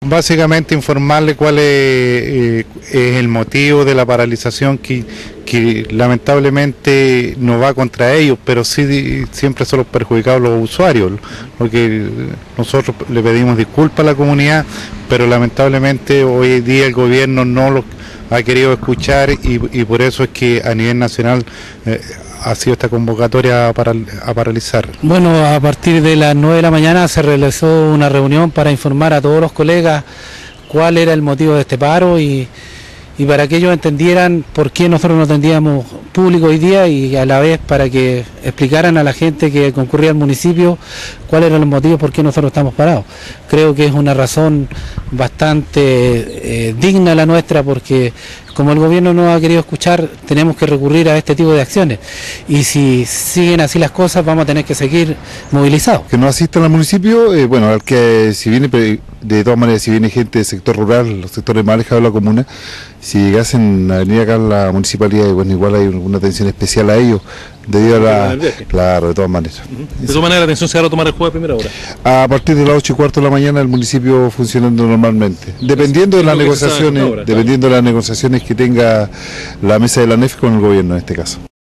Básicamente informarle cuál es el motivo de la paralización que lamentablemente no va contra ellos, pero sí siempre son los perjudicados los usuarios, porque nosotros le pedimos disculpas a la comunidad, pero lamentablemente hoy día el gobierno no los ha querido escuchar y por eso es que a nivel nacional ha sido esta convocatoria a paralizar. Bueno, a partir de las 9 de la mañana se realizó una reunión para informar a todos los colegas cuál era el motivo de este paro y para que ellos entendieran por qué nosotros no tendríamos público hoy día y a la vez para que explicaran a la gente que concurría al municipio cuáles eran los motivos por qué nosotros estamos parados. Creo que es una razón bastante digna la nuestra, porque como el gobierno no ha querido escuchar, tenemos que recurrir a este tipo de acciones. Y si siguen así las cosas, vamos a tener que seguir movilizados. Que no asistan al municipio, bueno, al que si viene, de todas maneras, si viene gente del sector rural, los sectores más alejados de la comuna, si llegasen a venir acá a la municipalidad, bueno, igual hay una atención especial a ellos, debido a la... Claro, de todas maneras. De todas maneras, la atención se va a tomar el jueves a primera hora. A partir de las 8:15 de la mañana, el municipio funcionando normalmente, dependiendo de las negociaciones, que tenga la mesa de la ANEF con el gobierno en este caso.